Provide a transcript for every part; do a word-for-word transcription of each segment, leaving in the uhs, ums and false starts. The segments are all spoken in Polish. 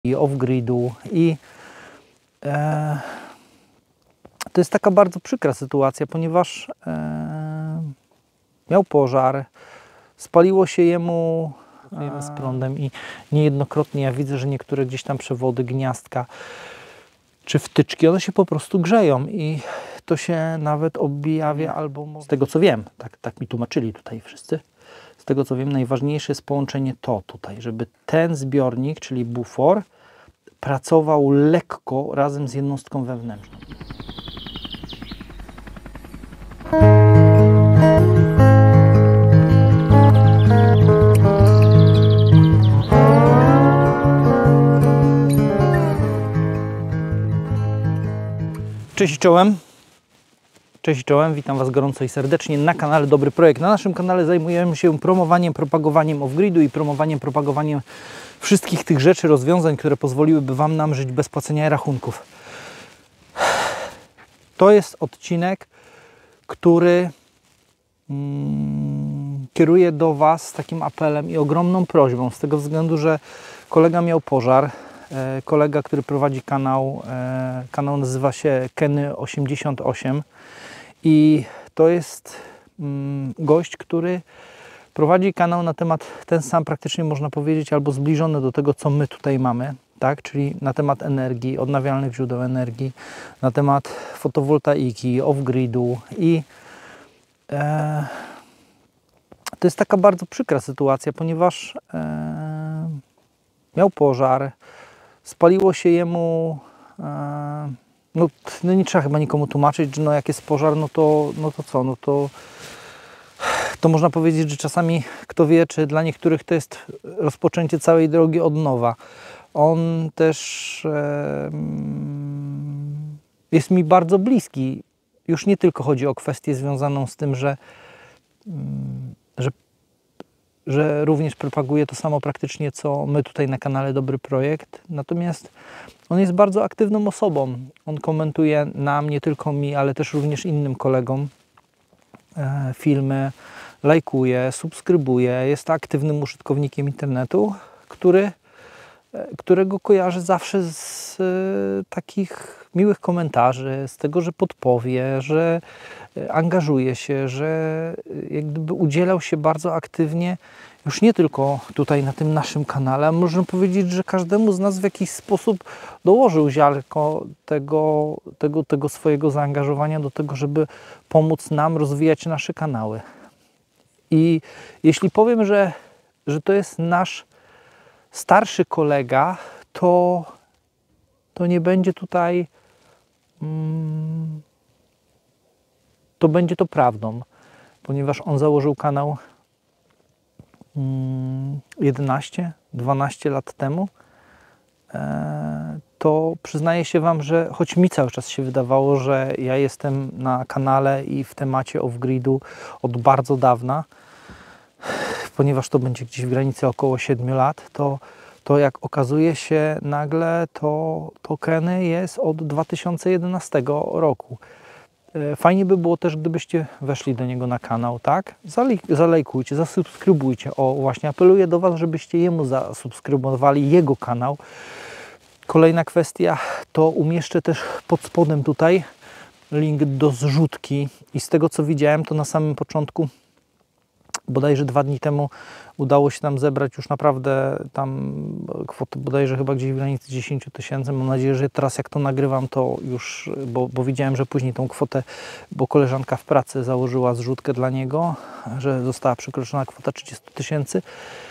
i off-gridu i e, to jest taka bardzo przykra sytuacja, ponieważ e, miał pożar, spaliło się jemu e, z prądem i niejednokrotnie ja widzę, że niektóre gdzieś tam przewody, gniazdka czy wtyczki, one się po prostu grzeją i to się nawet objawia albo z tego co wiem, tak, tak mi tłumaczyli tutaj wszyscy, z tego co wiem, najważniejsze jest połączenie to tutaj, żeby ten zbiornik, czyli bufor, pracował lekko razem z jednostką wewnętrzną. Cześć czołem. Cześć czołem, witam Was gorąco i serdecznie na kanale Dobry Projekt. Na naszym kanale zajmujemy się promowaniem, propagowaniem off-gridu i promowaniem, propagowaniem wszystkich tych rzeczy, rozwiązań, które pozwoliłyby Wam nam żyć bez płacenia rachunków. To jest odcinek, który mm, kieruje do Was z takim apelem i ogromną prośbą, z tego względu, że kolega miał pożar. E, kolega, który prowadzi kanał, e, kanał nazywa się Kenny osiemdziesiąt osiem i to jest mm, gość, który prowadzi kanał na temat ten sam praktycznie można powiedzieć, albo zbliżony do tego, co my tutaj mamy, tak? Czyli na temat energii, odnawialnych źródeł energii, na temat fotowoltaiki, off-gridu i e, to jest taka bardzo przykra sytuacja, ponieważ e, miał pożar, spaliło się jemu, e, no, no nie trzeba chyba nikomu tłumaczyć, że no jak jest pożar, no to, no to co, no to to można powiedzieć, że czasami kto wie, czy dla niektórych to jest rozpoczęcie całej drogi od nowa. On też e, jest mi bardzo bliski. Już nie tylko chodzi o kwestię związaną z tym, że, że, że również propaguje to samo praktycznie, co my tutaj na kanale Dobry Projekt. Natomiast on jest bardzo aktywną osobą. On komentuje nam, nie tylko mi, ale też również innym kolegom e, filmy, lajkuje, subskrybuje, jest aktywnym użytkownikiem internetu, który, którego kojarzy zawsze z e, takich miłych komentarzy, z tego, że podpowie, że angażuje się, że jak gdyby udzielał się bardzo aktywnie, już nie tylko tutaj na tym naszym kanale, a można powiedzieć, że każdemu z nas w jakiś sposób dołożył ziarnko tego, tego, tego swojego zaangażowania do tego, żeby pomóc nam rozwijać nasze kanały. I jeśli powiem, że, że to jest nasz starszy kolega, to, to nie będzie tutaj, mm, to będzie to prawdą, ponieważ on założył kanał mm, jedenaście dwanaście lat temu. E, to przyznaję się Wam, że choć mi cały czas się wydawało, że ja jestem na kanale i w temacie off-gridu od bardzo dawna, ponieważ to będzie gdzieś w granicy około siedmiu lat, to, to jak okazuje się nagle, to, to Kenny jest od dwa tysiące jedenastego roku. Fajnie by było też, gdybyście weszli do niego na kanał, tak? Zalajkujcie, zasubskrybujcie. O, właśnie apeluję do Was, żebyście jemu zasubskrybowali jego kanał. Kolejna kwestia, to umieszczę też pod spodem tutaj link do zrzutki i z tego co widziałem, to na samym początku bodajże dwa dni temu udało się nam zebrać już naprawdę tam kwotę bodajże chyba gdzieś w granicy dziesięć tysięcy. Mam nadzieję, że teraz jak to nagrywam, to już, bo, bo widziałem, że później tą kwotę, bo koleżanka w pracy założyła zrzutkę dla niego, że została przekroczona kwota trzydzieści tysięcy.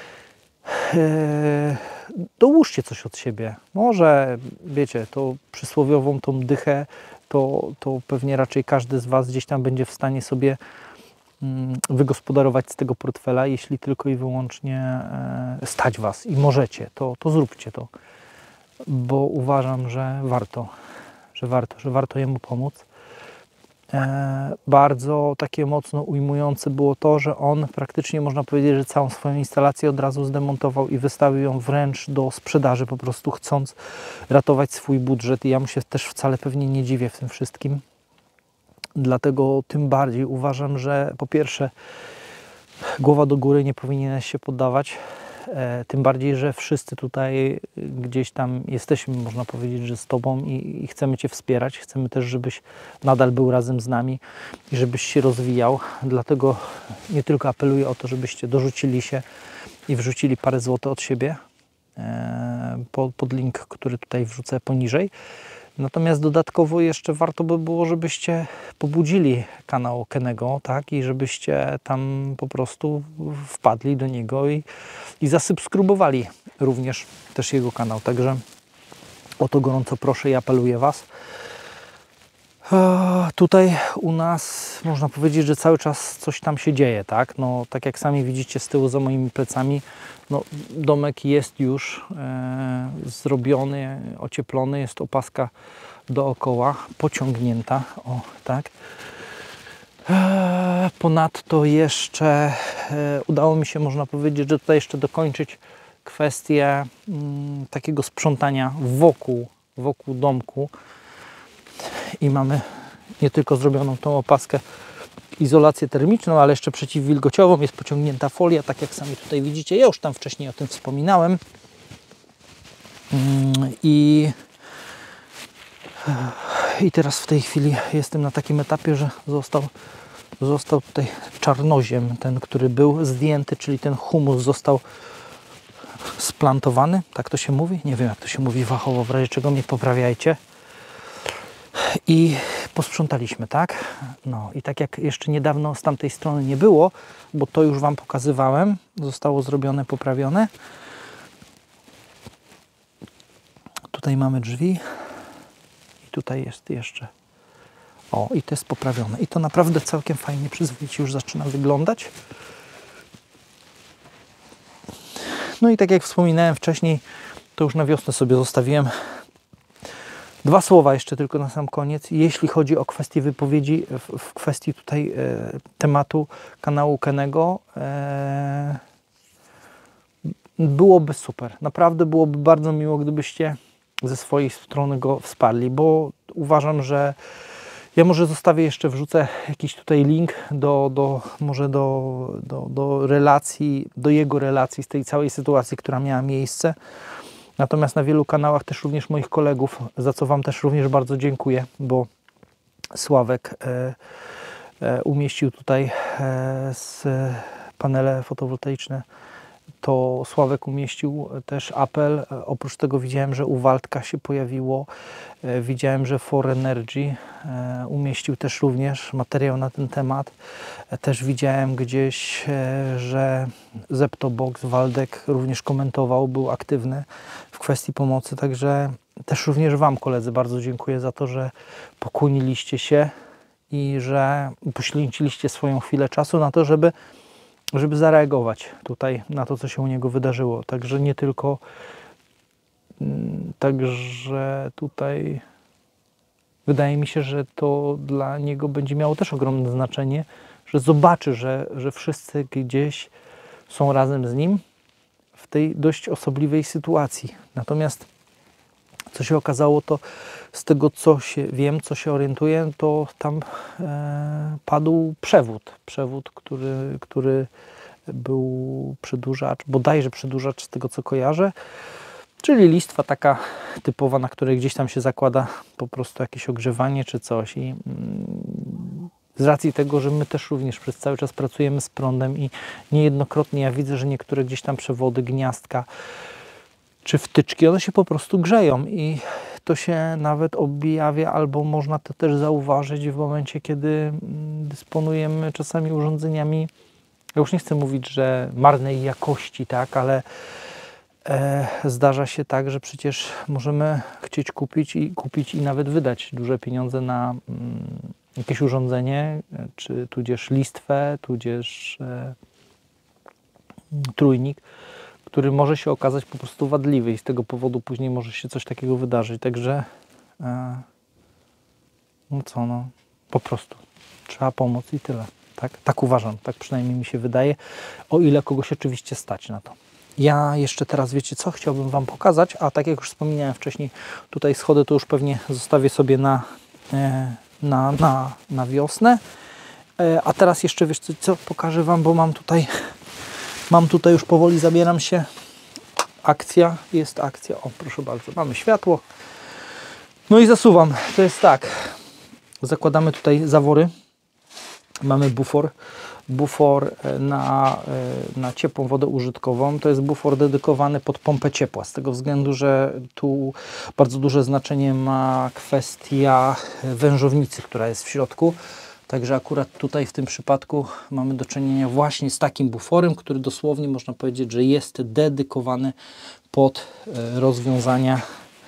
Eee, dołóżcie coś od siebie. Może, wiecie, to przysłowiową tą dychę, to, to pewnie raczej każdy z Was gdzieś tam będzie w stanie sobie wygospodarować z tego portfela, jeśli tylko i wyłącznie stać Was i możecie, to, to zróbcie to, bo uważam, że warto, że warto, że warto jemu pomóc. E, bardzo takie mocno ujmujące było to, że on praktycznie można powiedzieć, że całą swoją instalację od razu zdemontował i wystawił ją wręcz do sprzedaży, po prostu chcąc ratować swój budżet i ja mu się też wcale pewnie nie dziwię w tym wszystkim. Dlatego tym bardziej uważam, że po pierwsze głowa do góry, nie powinieneś się poddawać. e, tym bardziej, że wszyscy tutaj gdzieś tam jesteśmy, można powiedzieć, że z Tobą i, i chcemy Cię wspierać. Chcemy też, żebyś nadal był razem z nami i żebyś się rozwijał. Dlatego nie tylko apeluję o to, żebyście dorzucili się i wrzucili parę złotych od siebie e, pod, pod link, który tutaj wrzucę poniżej. Natomiast dodatkowo jeszcze warto by było, żebyście pobudzili kanał Kennego, tak? I żebyście tam po prostu wpadli do niego i, i zasubskrybowali również też jego kanał. Także o to gorąco proszę i apeluję Was. Tutaj u nas można powiedzieć, że cały czas coś tam się dzieje, tak? No, tak jak sami widzicie z tyłu za moimi plecami, no, domek jest już e, zrobiony, ocieplony, jest opaska dookoła, pociągnięta, o tak. E, ponadto jeszcze e, udało mi się, można powiedzieć, że tutaj jeszcze dokończyć kwestię m, takiego sprzątania wokół, wokół domku. I mamy nie tylko zrobioną tą opaskę, izolację termiczną, ale jeszcze przeciwwilgociową. Jest pociągnięta folia, tak jak sami tutaj widzicie. Ja już tam wcześniej o tym wspominałem. I, i teraz w tej chwili jestem na takim etapie, że został, został tutaj czarnoziem, ten, który był zdjęty, czyli ten humus został splantowany. Tak to się mówi? Nie wiem, jak to się mówi fachowo, w razie czego mnie poprawiajcie. I posprzątaliśmy, tak? No i tak jak jeszcze niedawno z tamtej strony nie było, bo to już Wam pokazywałem, zostało zrobione, poprawione. Tutaj mamy drzwi i tutaj jest jeszcze, o, i to jest poprawione. I to naprawdę całkiem fajnie, przyzwoicie już zaczyna wyglądać. No i tak jak wspominałem wcześniej, to już na wiosnę sobie zostawiłem. Dwa słowa jeszcze tylko na sam koniec. Jeśli chodzi o kwestię wypowiedzi, w, w kwestii tutaj e, tematu kanału Kennego, e, byłoby super. Naprawdę byłoby bardzo miło, gdybyście ze swojej strony go wsparli, bo uważam, że ja może zostawię jeszcze, wrzucę jakiś tutaj link do, do może do, do, do relacji, do jego relacji z tej całej sytuacji, która miała miejsce. Natomiast na wielu kanałach też również moich kolegów, za co Wam też również bardzo dziękuję, bo Sławek e, e, umieścił tutaj e, z panele fotowoltaiczne, to Sławek umieścił też apel. E, oprócz tego widziałem, że u Waldka się pojawiło, e, widziałem, że For Energy e, umieścił też również materiał na ten temat. E, też widziałem gdzieś, e, że Zeptobox, Waldek również komentował, był aktywny w kwestii pomocy, także też również Wam, koledzy, bardzo dziękuję za to, że pokłoniliście się i że poświęciliście swoją chwilę czasu na to, żeby, żeby zareagować tutaj na to, co się u niego wydarzyło. Także nie tylko, także tutaj wydaje mi się, że to dla niego będzie miało też ogromne znaczenie, że zobaczy, że, że wszyscy gdzieś są razem z nim w tej dość osobliwej sytuacji. Natomiast co się okazało, to z tego, co się wiem, co się orientuję, to tam e, padł przewód. Przewód, który, który był przedłużacz, bodajże przedłużacz z tego, co kojarzę, czyli listwa taka typowa, na której gdzieś tam się zakłada po prostu jakieś ogrzewanie czy coś. I mm, z racji tego, że my też również przez cały czas pracujemy z prądem i niejednokrotnie ja widzę, że niektóre gdzieś tam przewody, gniazdka czy wtyczki, one się po prostu grzeją i to się nawet objawia, albo można to też zauważyć w momencie, kiedy dysponujemy czasami urządzeniami, ja już nie chcę mówić, że marnej jakości, tak, ale e, zdarza się tak, że przecież możemy chcieć kupić i kupić i nawet wydać duże pieniądze na mm, jakieś urządzenie, czy tudzież listwę, tudzież e, trójnik, który może się okazać po prostu wadliwy i z tego powodu później może się coś takiego wydarzyć. Także e, no co, no po prostu trzeba pomóc i tyle. Tak? Tak uważam, tak przynajmniej mi się wydaje, o ile kogoś oczywiście stać na to. Ja jeszcze teraz, wiecie co, chciałbym Wam pokazać, a tak jak już wspominałem wcześniej, tutaj schody to już pewnie zostawię sobie na, e, na, na, na wiosnę. E, a teraz jeszcze, wiesz co, co, pokażę Wam, bo mam tutaj Mam tutaj już powoli, zabieram się. Akcja, jest akcja. O, proszę bardzo, mamy światło. No i zasuwam. To jest tak. Zakładamy tutaj zawory. Mamy bufor. Bufor na, na ciepłą wodę użytkową. To jest bufor dedykowany pod pompę ciepła. Z tego względu, że tu bardzo duże znaczenie ma kwestia wężownicy, która jest w środku. Także akurat tutaj w tym przypadku mamy do czynienia właśnie z takim buforem, który dosłownie można powiedzieć, że jest dedykowany pod rozwiązania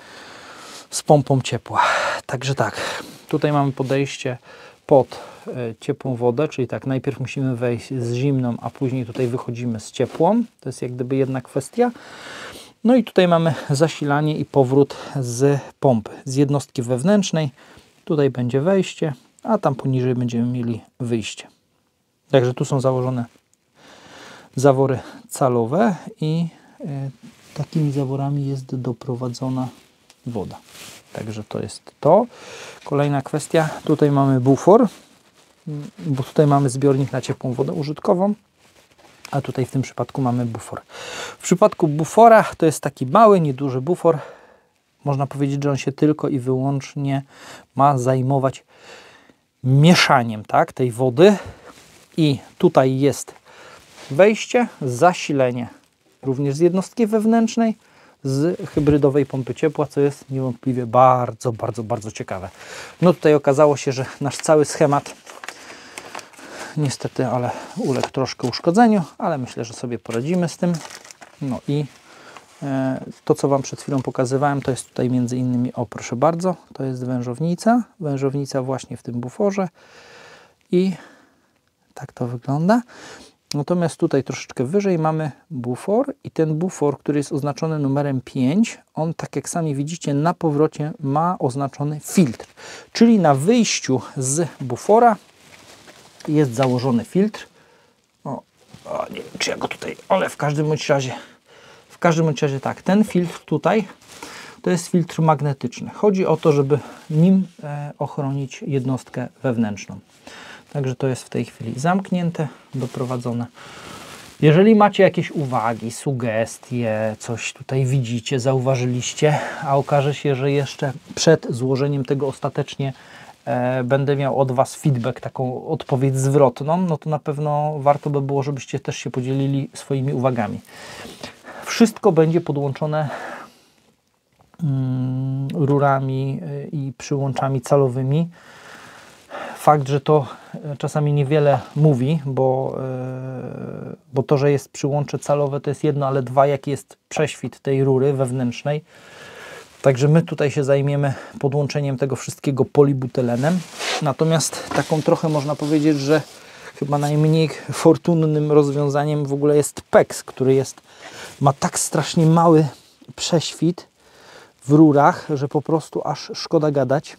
z pompą ciepła. Także tak, tutaj mamy podejście pod ciepłą wodę, czyli tak, najpierw musimy wejść z zimną, a później tutaj wychodzimy z ciepłą. To jest jak gdyby jedna kwestia. No i tutaj mamy zasilanie i powrót z pompy, z jednostki wewnętrznej. Tutaj będzie wejście, a tam poniżej będziemy mieli wyjście. Także tu są założone zawory calowe i y, takimi zaworami jest doprowadzona woda. Także to jest to. Kolejna kwestia, tutaj mamy bufor, bo tutaj mamy zbiornik na ciepłą wodę użytkową, a tutaj w tym przypadku mamy bufor. W przypadku bufora to jest taki mały, nieduży bufor. Można powiedzieć, że on się tylko i wyłącznie ma zajmować mieszaniem, tak, tej wody. I tutaj jest wejście, zasilenie również z jednostki wewnętrznej, z hybrydowej pompy ciepła, co jest niewątpliwie bardzo, bardzo, bardzo ciekawe. No tutaj okazało się, że nasz cały schemat niestety, ale uległ troszkę uszkodzeniu, ale myślę, że sobie poradzimy z tym. No i e, to, co Wam przed chwilą pokazywałem, to jest tutaj między innymi, o proszę bardzo, to jest wężownica, wężownica właśnie w tym buforze i tak to wygląda. Natomiast tutaj troszeczkę wyżej mamy bufor i ten bufor, który jest oznaczony numerem pięć, on, tak jak sami widzicie, na powrocie ma oznaczony filtr. Czyli na wyjściu z bufora jest założony filtr. O, o, nie wiem, czy ja go tutaj, ale w każdym bądź razie, w każdym bądź razie tak, ten filtr tutaj to jest filtr magnetyczny. Chodzi o to, żeby nim e, ochronić jednostkę wewnętrzną. Także to jest w tej chwili zamknięte, doprowadzone. Jeżeli macie jakieś uwagi, sugestie, coś tutaj widzicie, zauważyliście, a okaże się, że jeszcze przed złożeniem tego ostatecznie e, będę miał od Was feedback, taką odpowiedź zwrotną, no to na pewno warto by było, żebyście też się podzielili swoimi uwagami. Wszystko będzie podłączone mm, rurami i przyłączami calowymi. Fakt, że to czasami niewiele mówi, bo, yy, bo to, że jest przyłącze calowe, to jest jedno, ale dwa, jaki jest prześwit tej rury wewnętrznej. Także my tutaj się zajmiemy podłączeniem tego wszystkiego polibutylenem. Natomiast taką trochę można powiedzieć, że chyba najmniej fortunnym rozwiązaniem w ogóle jest PEX, który jest, ma tak strasznie mały prześwit w rurach, że po prostu aż szkoda gadać.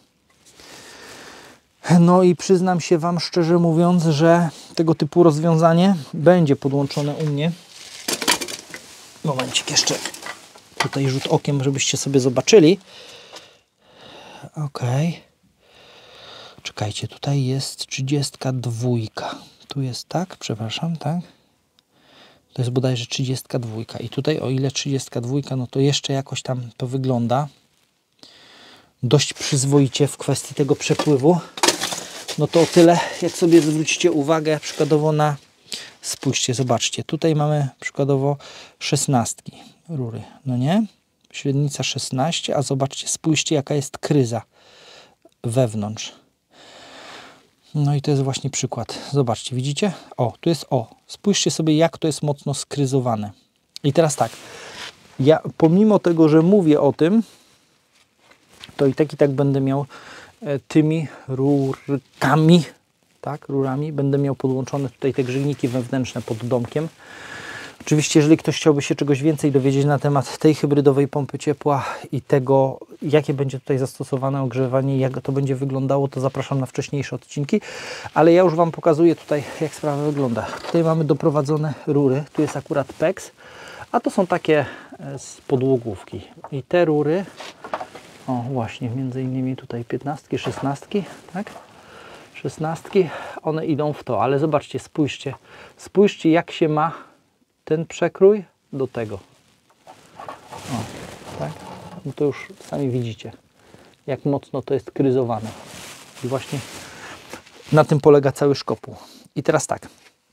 No i przyznam się Wam szczerze mówiąc, że tego typu rozwiązanie będzie podłączone u mnie. Momencik jeszcze tutaj rzut okiem, żebyście sobie zobaczyli. Ok. Czekajcie, tutaj jest trzydziestka dwa. Tu jest tak, przepraszam, tak? To jest bodajże trzydziestka dwa. I tutaj o ile trzydziestka dwa, no to jeszcze jakoś tam to wygląda dość przyzwoicie w kwestii tego przepływu. No to o tyle, jak sobie zwrócicie uwagę przykładowo na, spójrzcie, zobaczcie, tutaj mamy przykładowo szesnastki rury, no nie? Średnica szesnaście, a zobaczcie, spójrzcie jaka jest kryza wewnątrz. No i to jest właśnie przykład. Zobaczcie, widzicie? O, tu jest O. Spójrzcie sobie jak to jest mocno skryzowane. I teraz tak, ja pomimo tego, że mówię o tym, to i tak i tak będę miał tymi rurkami, tak, rurami, będę miał podłączone tutaj te grzejniki wewnętrzne pod domkiem. Oczywiście, jeżeli ktoś chciałby się czegoś więcej dowiedzieć na temat tej hybrydowej pompy ciepła i tego, jakie będzie tutaj zastosowane ogrzewanie i jak to będzie wyglądało, to zapraszam na wcześniejsze odcinki, ale ja już Wam pokazuję tutaj, jak sprawa wygląda. Tutaj mamy doprowadzone rury, tu jest akurat PEX, a to są takie z podłogówki i te rury, o właśnie, między innymi tutaj piętnastki, szesnastki, tak? szesnastki, one idą w to, ale zobaczcie, spójrzcie, spójrzcie jak się ma ten przekrój do tego. O, tak? No to już sami widzicie, jak mocno to jest kryzowane. I właśnie na tym polega cały szkopuł. I teraz tak.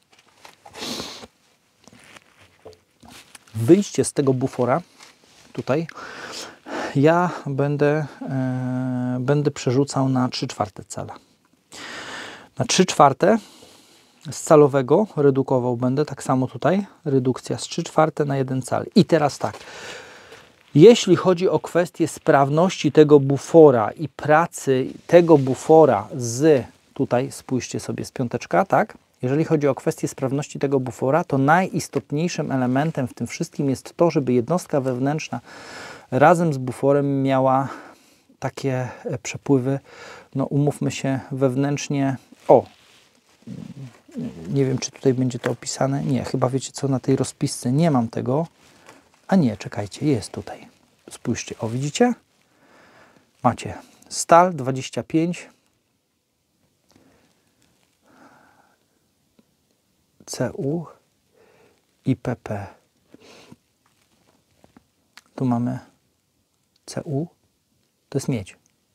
Wyjście z tego bufora tutaj ja będę, e, będę przerzucał na trzy czwarte cala. Na trzy czwarte z calowego redukował będę, tak samo tutaj, redukcja z trzy czwarte na jeden cal. I teraz tak, jeśli chodzi o kwestię sprawności tego bufora i pracy tego bufora z, tutaj spójrzcie sobie z piąteczka, tak? Jeżeli chodzi o kwestię sprawności tego bufora, to najistotniejszym elementem w tym wszystkim jest to, żeby jednostka wewnętrzna razem z buforem miała takie przepływy, no umówmy się, wewnętrznie, o, nie wiem, czy tutaj będzie to opisane, nie, chyba wiecie co, na tej rozpisce nie mam tego, a nie, czekajcie, jest tutaj, spójrzcie, o, widzicie? Macie stal dwadzieścia pięć, C U i P P. Tu mamy C U, to jest miedź,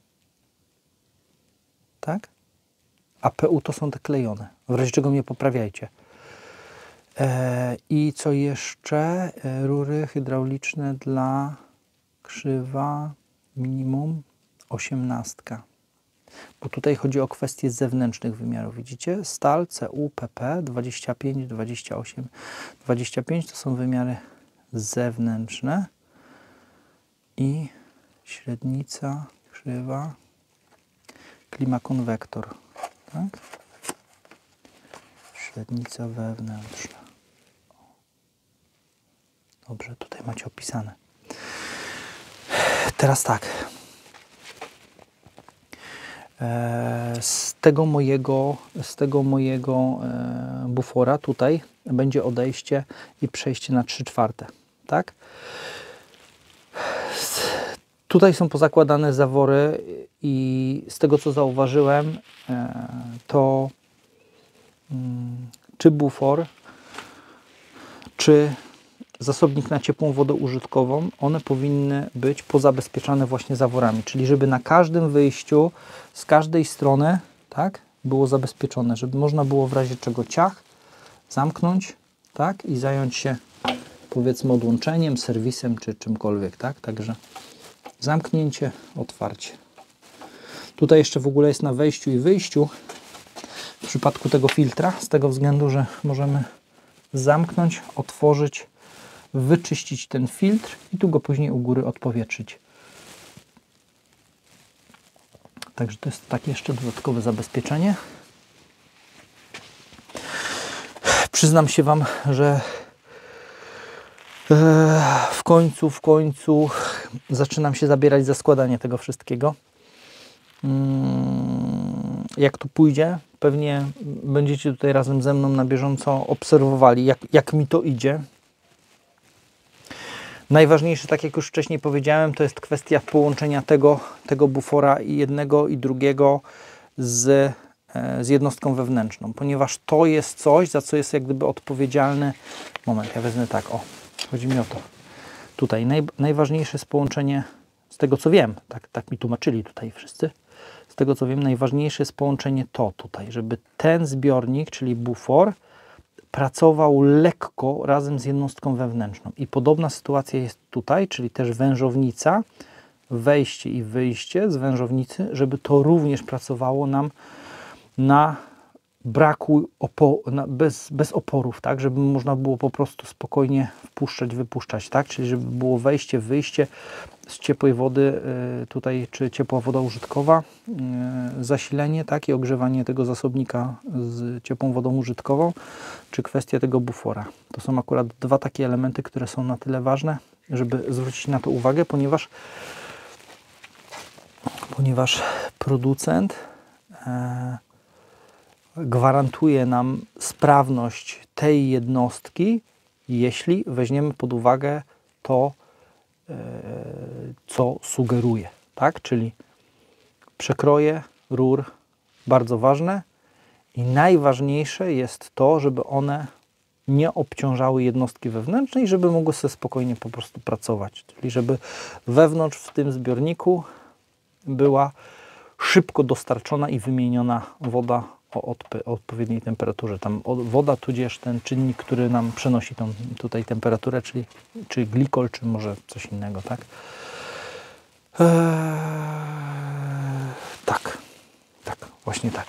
tak? A P U to są te klejone, w razie czego mnie poprawiajcie. E, I co jeszcze? E, rury hydrauliczne dla krzywa minimum osiemnastka. Bo tutaj chodzi o kwestie zewnętrznych wymiarów. Widzicie? Stal, C U, P P, dwadzieścia pięć, dwadzieścia osiem, dwadzieścia pięć to są wymiary zewnętrzne. I średnica, krzywa, klimakonwektor, tak? Średnica wewnętrzna. Dobrze, tutaj macie opisane. Teraz tak. Z tego mojego, z tego mojego bufora tutaj będzie odejście i przejście na trzy czwarte, tak? Tutaj są pozakładane zawory i z tego, co zauważyłem, to czy bufor, czy zasobnik na ciepłą wodę użytkową, one powinny być pozabezpieczane właśnie zaworami, czyli żeby na każdym wyjściu z każdej strony, tak, było zabezpieczone, żeby można było w razie czego ciach zamknąć, tak, i zająć się, powiedzmy, odłączeniem, serwisem czy czymkolwiek, tak, także zamknięcie, otwarcie. Tutaj jeszcze w ogóle jest na wejściu i wyjściu w przypadku tego filtra, z tego względu, że możemy zamknąć, otworzyć, wyczyścić ten filtr i tu go później u góry odpowietrzyć. Także to jest takie jeszcze dodatkowe zabezpieczenie. Przyznam się Wam, że w końcu, w końcu zaczynam się zabierać za składanie tego wszystkiego. Jak to pójdzie, pewnie będziecie tutaj razem ze mną na bieżąco obserwowali, jak, jak mi to idzie. Najważniejsze, tak jak już wcześniej powiedziałem, to jest kwestia połączenia tego, tego bufora i jednego i drugiego z, z jednostką wewnętrzną, ponieważ to jest coś, za co jest jak gdyby odpowiedzialny. Moment, ja wezmę tak, o, chodzi mi o to. Tutaj naj, najważniejsze jest połączenie, z tego co wiem, tak, tak mi tłumaczyli tutaj wszyscy, z tego co wiem, najważniejsze jest połączenie to tutaj, żeby ten zbiornik, czyli bufor, pracował lekko razem z jednostką wewnętrzną. I podobna sytuacja jest tutaj, czyli też wężownica, wejście i wyjście z wężownicy, żeby to również pracowało nam na braku, opo na, bez, bez oporów, tak, żeby można było po prostu spokojnie wpuszczać, wypuszczać, tak, czyli żeby było wejście, wyjście z ciepłej wody, y, tutaj, czy ciepła woda użytkowa, y, zasilenie, tak, i ogrzewanie tego zasobnika z ciepłą wodą użytkową, czy kwestia tego bufora. To są akurat dwa takie elementy, które są na tyle ważne, żeby zwrócić na to uwagę, ponieważ ponieważ producent e, gwarantuje nam sprawność tej jednostki, jeśli weźmiemy pod uwagę to, e, co sugeruje, tak? Czyli przekroje rur, bardzo ważne, i najważniejsze jest to, żeby one nie obciążały jednostki wewnętrznej i żeby mogły sobie spokojnie po prostu pracować. Czyli żeby wewnątrz w tym zbiorniku była szybko dostarczona i wymieniona woda o odp- odpowiedniej temperaturze. Tam woda tudzież ten czynnik, który nam przenosi tą tutaj temperaturę, czyli czy glikol, czy może coś innego, tak? Eee, tak, tak, właśnie tak.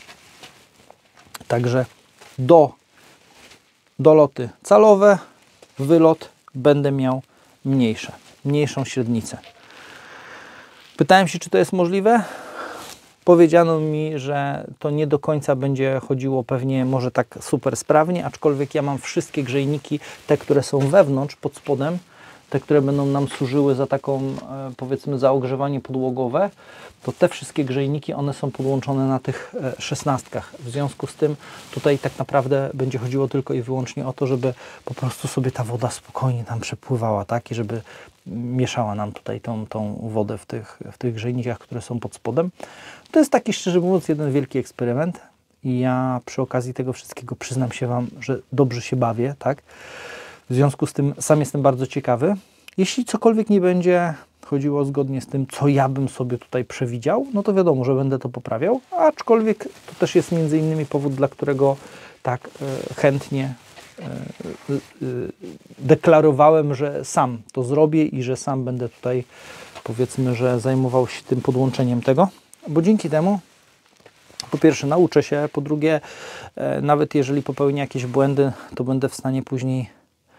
Także do doloty calowe, wylot będę miał mniejsze, mniejszą średnicę. Pytałem się, czy to jest możliwe. Powiedziano mi, że to nie do końca będzie chodziło pewnie może tak super sprawnie, aczkolwiek ja mam wszystkie grzejniki, te, które są wewnątrz, pod spodem, te, które będą nam służyły za taką, powiedzmy, za ogrzewanie podłogowe, to te wszystkie grzejniki, one są podłączone na tych szesnastkach. W związku z tym tutaj tak naprawdę będzie chodziło tylko i wyłącznie o to, żeby po prostu sobie ta woda spokojnie tam przepływała, tak? I żeby mieszała nam tutaj tą, tą wodę w tych, w tych grzejnikach, które są pod spodem. To jest taki, szczerze mówiąc, jeden wielki eksperyment i ja przy okazji tego wszystkiego przyznam się Wam, że dobrze się bawię, tak? W związku z tym sam jestem bardzo ciekawy. Jeśli cokolwiek nie będzie chodziło zgodnie z tym, co ja bym sobie tutaj przewidział, no to wiadomo, że będę to poprawiał, aczkolwiek to też jest między innymi powód, dla którego tak e, chętnie e, e, deklarowałem, że sam to zrobię i że sam będę tutaj, powiedzmy, że zajmował się tym podłączeniem tego, bo dzięki temu po pierwsze nauczę się, po drugie e, nawet jeżeli popełnię jakieś błędy, to będę w stanie później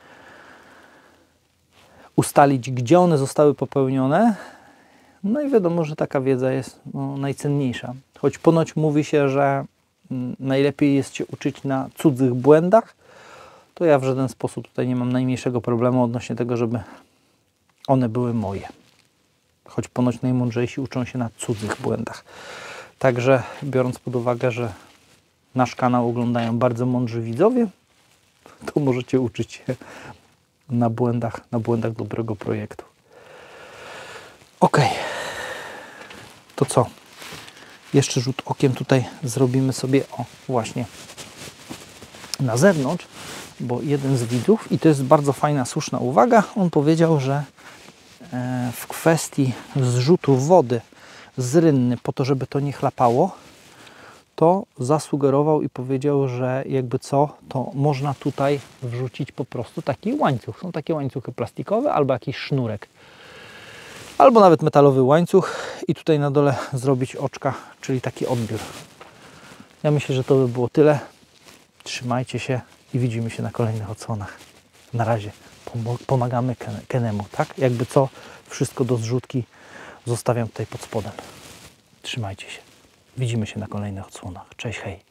ustalić, gdzie one zostały popełnione. No i wiadomo, że taka wiedza jest no, najcenniejsza. Choć ponoć mówi się, że mm, najlepiej jest się uczyć na cudzych błędach, to ja w żaden sposób tutaj nie mam najmniejszego problemu odnośnie tego, żeby one były moje. Choć ponoć najmądrzejsi uczą się na cudzych błędach. Także biorąc pod uwagę, że nasz kanał oglądają bardzo mądrzy widzowie, to możecie uczyć się na błędach, na błędach dobrego projektu. Ok. To co? Jeszcze rzut okiem tutaj zrobimy sobie, o właśnie, na zewnątrz, bo jeden z widzów, i to jest bardzo fajna, słuszna uwaga, on powiedział, że w kwestii zrzutu wody z rynny, po to, żeby to nie chlapało, to zasugerował i powiedział, że jakby co, to można tutaj wrzucić po prostu taki łańcuch. Są takie łańcuchy plastikowe albo jakiś sznurek. Albo nawet metalowy łańcuch i tutaj na dole zrobić oczka, czyli taki odbiór. Ja myślę, że to by było tyle. Trzymajcie się i widzimy się na kolejnych odsłonach. Na razie pomagamy Kenemu, tak? Jakby co, wszystko do zrzutki zostawiam tutaj pod spodem. Trzymajcie się. Widzimy się na kolejnych odsłonach. Cześć, hej.